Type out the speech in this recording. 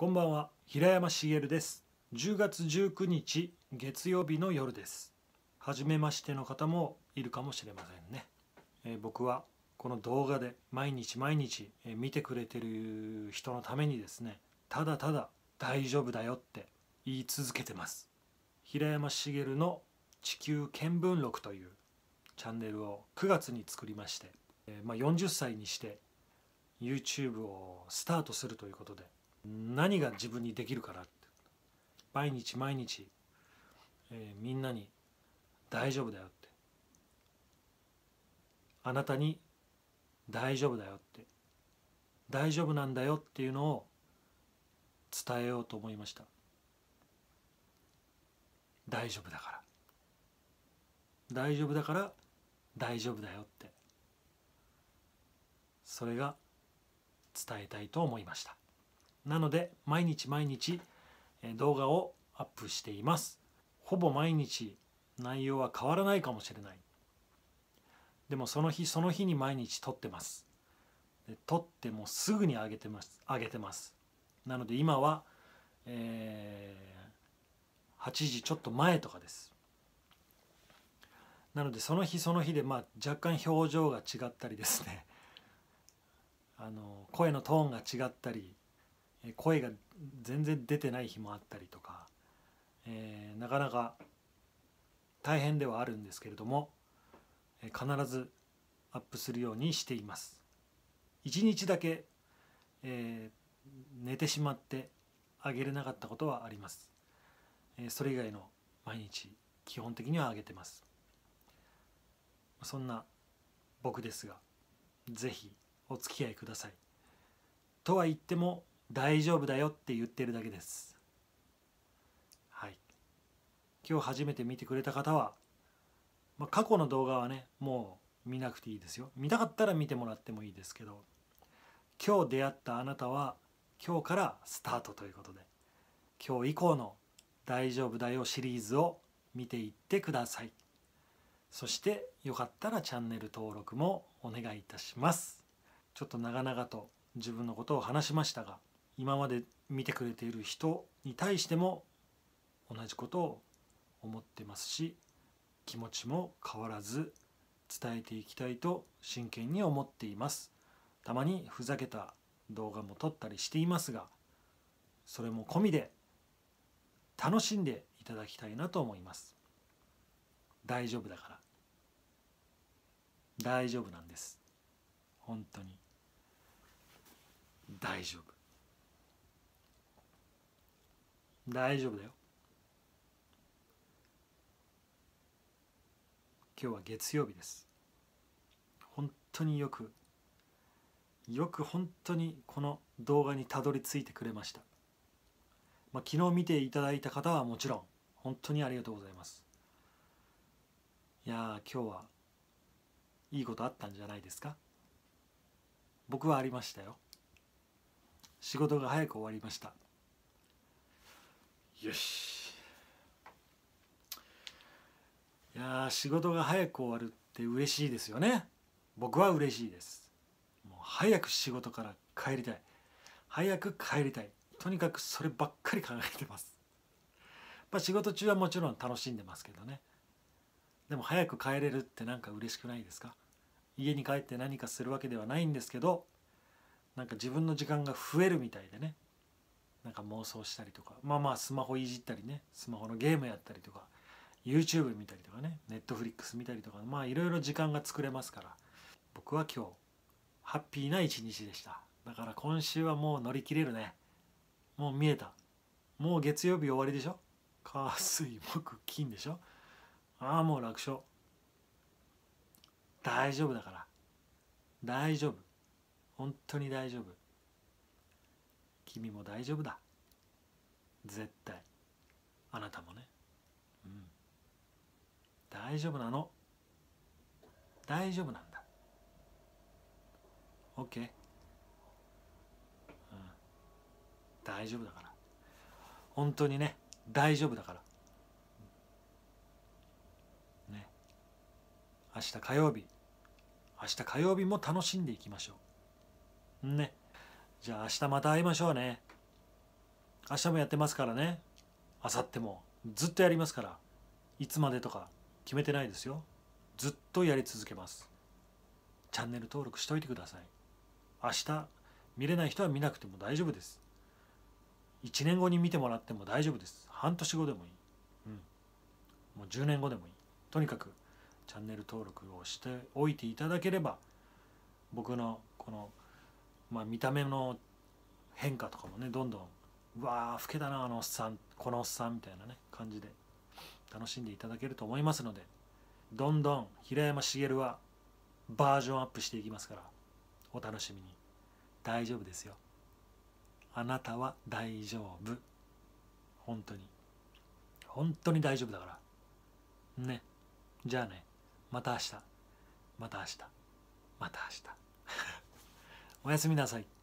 こんばんは、平山茂です。10月19日月曜日の夜です。初めましての方もいるかもしれませんね。僕はこの動画で毎日毎日見てくれてる人のためにですね、ただただ大丈夫だよって言い続けてます。平山茂の地球見聞録というチャンネルを9月に作りまして、40歳にして YouTube をスタートするということで、何が自分にできるかなって毎日毎日、みんなに大丈夫だよって、あなたに大丈夫だよって、大丈夫なんだよっていうのを伝えようと思いました。大丈夫だから大丈夫だから大丈夫だよって、それが伝えたいと思いました。なので毎日毎日動画をアップしています。ほぼ毎日内容は変わらないかもしれない。でもその日その日に毎日撮ってます。で撮ってもすぐに上げてます。なので今は、8時ちょっと前とかです。なのでその日その日で若干表情が違ったりですね声のトーンが違ったり、声が全然出てない日もあったりとか、なかなか大変ではあるんですけれども、必ずアップするようにしています。1日だけ、寝てしまってあげれなかったことはあります。それ以外の毎日基本的にはあげてます。そんな僕ですが、ぜひお付き合いください。とは言っても大丈夫だよって言ってるだけです。はい。今日初めて見てくれた方は、過去の動画はねもう見なくていいですよ。見たかったら見てもらってもいいですけど、今日出会ったあなたは今日からスタートということで、今日以降の大丈夫だよシリーズを見ていってください。そしてよかったらチャンネル登録もお願いいたします。ちょっと長々と自分のことを話しましたが、今まで見てくれている人に対しても同じことを思ってますし、気持ちも変わらず伝えていきたいと真剣に思っています。たまにふざけた動画も撮ったりしていますが、それも込みで楽しんでいただきたいなと思います。大丈夫だから、大丈夫なんです。本当に大丈夫、大丈夫だよ。今日は月曜日です。本当によく本当にこの動画にたどり着いてくれました。昨日見ていただいた方はもちろん本当にありがとうございます。いやー、今日はいいことあったんじゃないですか。僕はありましたよ。仕事が早く終わりました。よし。いやー、仕事が早く終わるって嬉しいですよね。僕は嬉しいです。もう早く仕事から帰りたい、早く帰りたい、とにかくそればっかり考えてます。仕事中はもちろん楽しんでますけどね。でも早く帰れるってなんか嬉しくないですか。家に帰って何かするわけではないんですけど、なんか自分の時間が増えるみたいでね、なんか妄想したりとか、スマホいじったりね、スマホのゲームやったりとか、 YouTube 見たりとかね、Netflix 見たりとか、いろいろ時間が作れますから、僕は今日ハッピーな一日でした。だから今週はもう乗り切れるね。もう見えた。もう月曜日終わりでしょ。火水木金でしょ。ああ、もう楽勝。大丈夫だから、大丈夫、本当に大丈夫。君も大丈夫だ、絶対。あなたもね、大丈夫なの。大丈夫なんだ。 OK、大丈夫だから、本当にね、大丈夫だからね。明日火曜日も楽しんでいきましょうね。じゃあ明日また会いましょうね。 明日もやってますからね。明後日もずっとやりますから。いつまでとか決めてないですよ。ずっとやり続けます。チャンネル登録しといてください。明日見れない人は見なくても大丈夫です。1年後に見てもらっても大丈夫です。半年後でもいい。もう10年後でもいい。とにかくチャンネル登録をしておいていただければ、僕のこの、見た目の変化とかもね、どんどんうわー老けたなあのおっさん、このおっさんみたいなね感じで楽しんでいただけると思いますので、どんどん平山茂はバージョンアップしていきますから、お楽しみに。大丈夫ですよ。あなたは大丈夫。本当に本当に大丈夫だからね。じゃあね、また明日、また明日、また明日おやすみなさい。